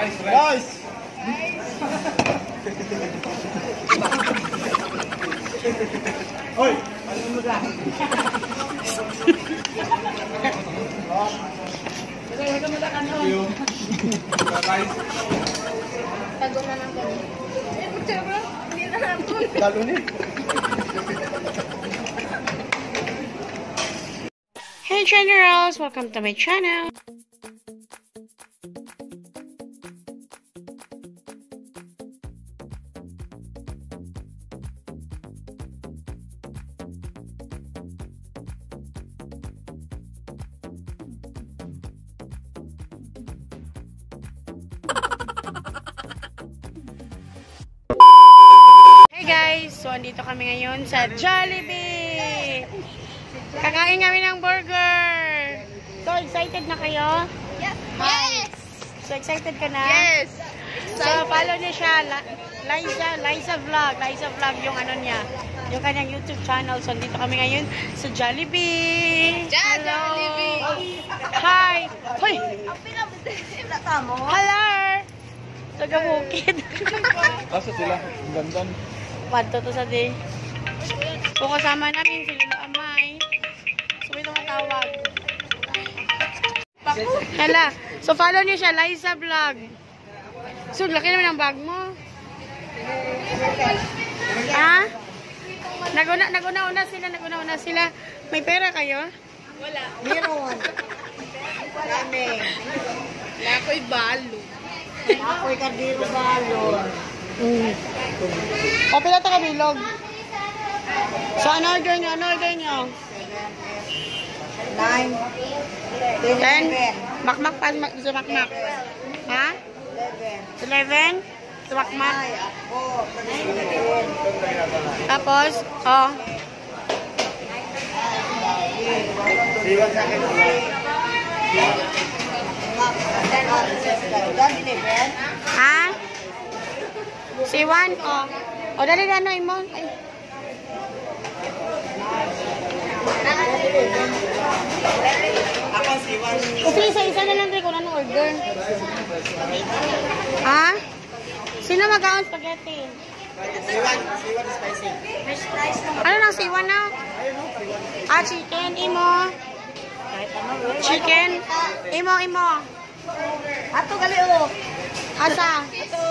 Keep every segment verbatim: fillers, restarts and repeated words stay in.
Rice, rice. Hoy, ano mo dyan? Thank you. Rice. Tago na lang kami. Eh, pagkira bro, hindi na natin. Lalo ni. Hey Generals! Welcome to my channel! Hey guys! So, andito kami ngayon sa Jollibee! Kakain kami ng burger! So, excited na kayo? Yes! Hi! So, excited ka na? Yes! So, follow niyo siya. Liza, Liza Vlog. Liza Vlog yung ano niya. Yung kanyang YouTube channel. So, dito kami ngayon sa Jollibee. Jollibee! Hi! Hoy! Ang pinabita mo? Hello! Taga-bukid. Asa sila? Ang ganda. Panto to sa day. So, kasama namin si Lilo Amay. So, may tumatawag. Hala. So, follow niyo siya. Liza Vlog. So, laki naman ang bag mo. Ha? Naguna, naguna-una sila, naguna-una sila. May pera kayo? Wala. Meron. Kami. Wala ko'y balo. Ako'y kardiro balon. Mm. O, pila ito kabilog. So, ano order nyo? Ano order nyo? Nine. Ten? Makmak pa, sa makmak. Ha? Eleven? Sa makmak. Ako. Tapos, oh. Siwan sa akin. Ha? Siwan? Oh. O, dali na, ano, imo? Ay. Ako siwan. Kasi isa-isa na lang rin kung anong order. Ha? Sino mag-aon spaghetti? Siwan, siwan spicy. Ano nang siwan na? Ah, chicken. Imo. Chicken. Imo, imo. Ato gali o. Asa? Ato.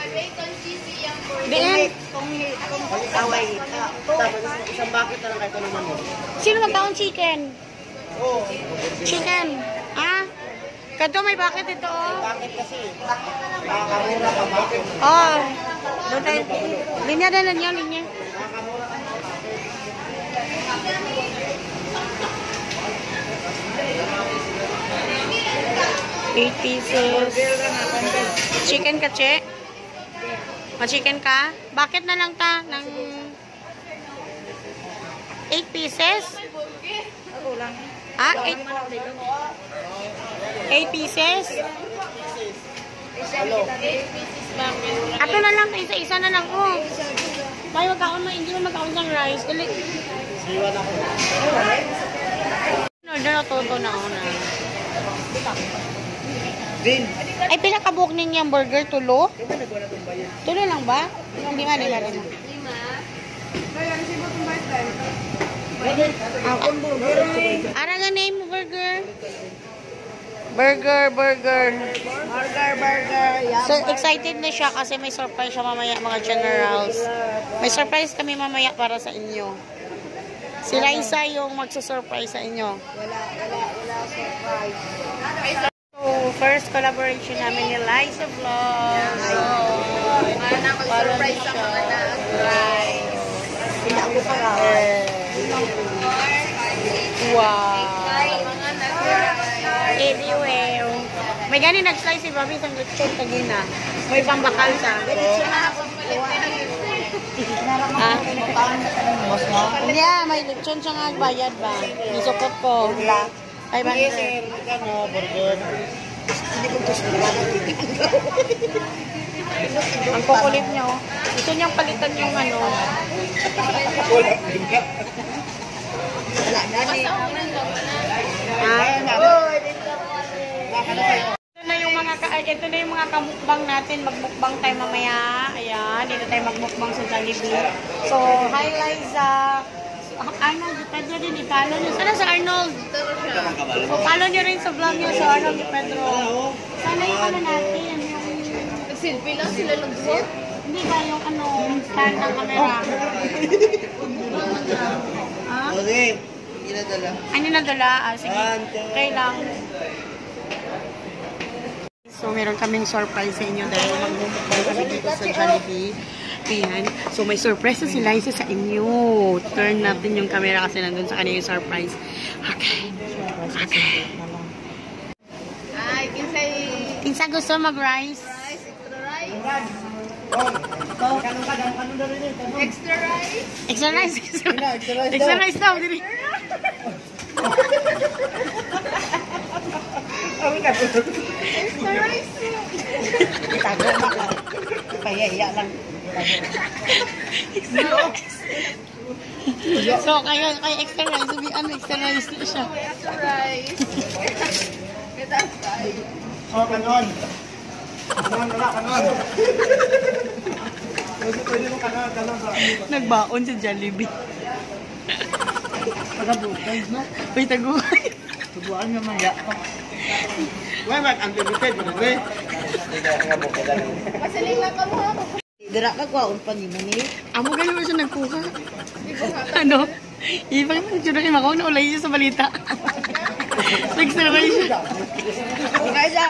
Diin. Away. Tapos isang bakit na lang kahit ano man mo. Sino mag-aon chicken? Oo. Chicken. Ah? Kanto may bucket ito, oh. Bakit kasi? Nakakamura ka bakit? Oh. Doon tayo. Linya na lang yan, linya. Nakakamura ka eight pieces. Chicken ka, che? Ma-chicken ka? Bakit na lang ta? Ng eight pieces? Ah, eight eight pieces? Ato na lang, isa-isa na lang. Oh. Tayo magkaon mo, hindi mo magkaon ng rice. Dali. Siwan ako. Order na toto na ako na. Din. Ay, pinakabook ninyang burger, tulo? Yung ba nagwala itong bayan? Tulo lang ba? Yung lima, lima, lima. Akong burger ay. Ara nga name mo, burger? Burger, burger. Burger, burger. So, excited na siya kasi may surprise siya mamaya, mga generals. May surprise kami mamaya para sa inyo. Si Liza yung magsusurprise sa inyo. Wala, wala, wala surprise. So, first collaboration namin ni Liza Vlog. So, Ano ko surprise sa mga na-surprise. Hindi ako para. wow. Anyway, may gani nag-slice si Bobby sa lechon kagina. May pambakal siya. Ha? Yeah, may lechon siya nga bayad ba? Nisukot ko. Ay, ba? Sir, ano, burger. Hindi ko gusto na Ang kukulit nyo. Gusto niyang palitan yung ano. Wala din ka. Wala na ni. Ha? Oh, Ito na yung mga ka Ay, ito na yung mga kamukbang natin. Magmukbang tayo mamaya. Ayan, dito tayo magmukbang sa Jollibee. So, hi Liza. Arnold, Pedro din, i-follow nyo. Sana sa Arnold? So, follow nyo rin sa vlog nyo sa Arnold ni Pedro. Sana yung ano natin, yung... Nag-selfie lang sila nag-selfie. Hindi ba yung ano, stand ng camera? Ha? Okay. Hindi na dala. Ano na dala? Ah, sige. Okay lang. So, meron kaming surprise sa inyo dahil magmumukbang kami dito sa Jollibee. Ayan. So, may surprise na si Liza sa inyo. Turn natin yung camera kasi nandun sa kanya yung surprise. Okay. Okay. Ay, kinsay... Kinsa gusto mag-rice? Rice, extra rice. Oh, kanong ka, kanong na rin eh. Extra rice. Extra rice. Extra Extra rice daw. Extra rice daw. Dili. Extra rice. Itago na ka. Payaya lang. So, kayo, kayo extra rice. Sabi, ano, extra rice na siya. Extra rice. Kita rice. Oh, kanon. Kanon, wala, kanon. Pwede, pwede mo kanon, kanon ba? Nagbaon sa Jollibee. Pagabukay, no? Uy, taguhay. Tubuan naman ya. Wala man, unlimited, wala eh. Pasiling lang ka mo ha. Dira ka kwaon pa ni mo ni. Amo ganun mo siya nagkuha. Ano? Ibang yung na kayo makaw na ulay siya sa balita. Nag-survey siya. Okay siya.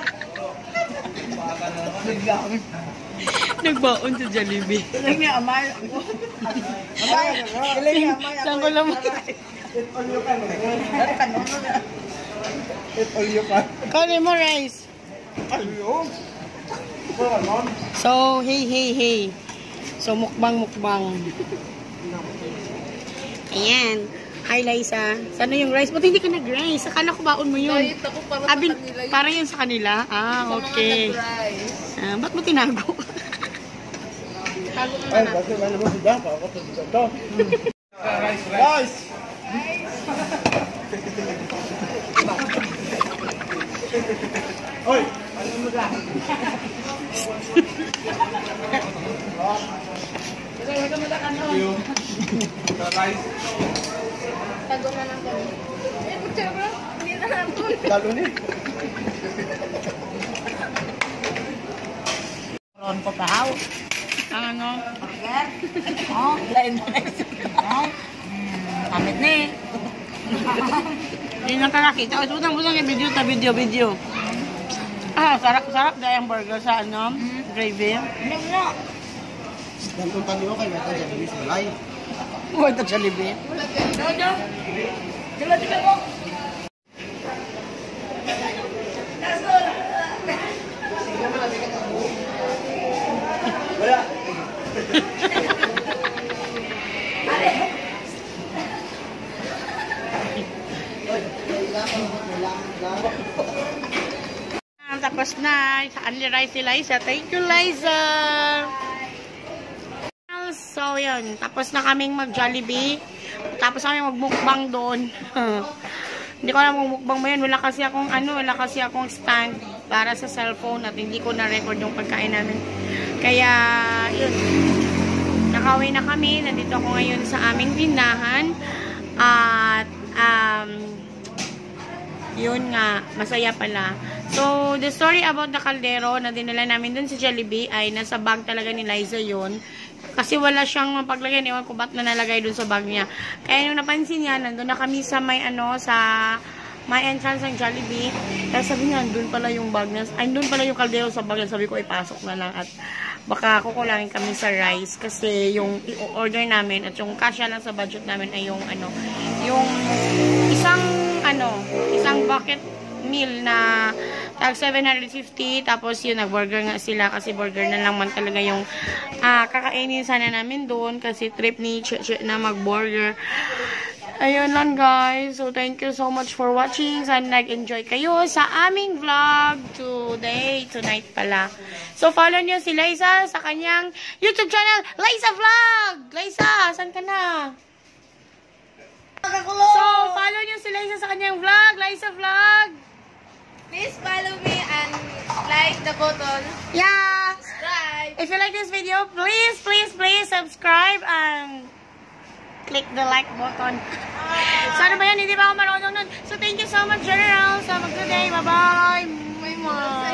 Nagbaon sa Jollibee. Ilang niya, amay. Amay, ilang niya, amay. Saan ko lang. It all you can. Dari kanon mo na. It all you can. Kali mo rice. Ayun. Kanon. So, hey, hey, hey. So, mukbang, mukbang. Ayan. Hi, Liza. Sana yung rice? Ba't hindi ka nag-rice? Akala ko baon mo yun. Diet ako para Abin, sa kanila yun. para yun sa kanila? Ah, Sa okay. mga nag-rice. Ah, ba't mo tinago? Tago mo Ay, na. bakit wala mo sila? Ako to dito. Rice, rice. Oy, ano mo da? Tago mo na ko. Eh, putya bro. Hindi na hapon. Lalo ni. Ron ko kahaw. Ang ano? Burger. Oh, lain na. Oh. Amit ni. Hindi na ka nakita. Ito na mo yung video ta video, video. Ah, sarap, sarap dahil ang burger sa ano? Gravy. Hindi mo. Gantung taniyo kay Meta Jollibee sa live. Huwag ito Jollibee. Wala kayo. Dodo. Dila, dila mo. Wala. Ah, tapos na. Sa Only Rice si Liza. Thank you, Liza. So, yun. Tapos na kaming mag-Jollibee. Tapos kami magmukbang doon. Hindi ko alam kung mukbang mo yun. Wala kasi akong, ano, wala kasi akong stand para sa cellphone at hindi ko na-record yung pagkain namin. Kaya, yun. Nakauwi na kami. Nandito ako ngayon sa aming tindahan. At, um, yun nga, masaya pala. So, the story about the kaldero na dinala namin dun sa Jollibee ay nasa bag talaga ni Liza yun. Kasi wala siyang mapaglagay. Ewan ko ba't na nalagay dun sa bag niya. Kaya nung napansin niya, nandun na kami sa may ano, sa may entrance ng Jollibee. Kaya sabi niya, dun pala yung bag niya. Ay, dun pala yung kaldero sa bag niya. Sabi ko, ipasok na lang. At baka kukulangin kami sa rice. Kasi yung i-order namin at yung kasya lang sa budget namin ay yung ano, yung isang ano, isang bucket meal na tag seven hundred fifty, tapos yun, nag-burger nga sila kasi burger na lang man talaga yung uh, kakainin sana namin doon kasi trip ni Che na mag-burger. Ayun lang guys, so thank you so much for watching. Sana nag-enjoy kayo sa aming vlog today, tonight pala. So follow nyo si Liza sa kanyang YouTube channel, Liza Vlog! Liza, saan ka na? So follow nyo si Liza sa kanyang vlog, Liza Vlog! Please follow me and Like the button. Yeah! Subscribe. If you like this video, please, please, please subscribe and click the like button. So ano ba yan? Hindi ba ako marunong nun? So thank you so much, General. So mag-today. Bye-bye. Bye-bye.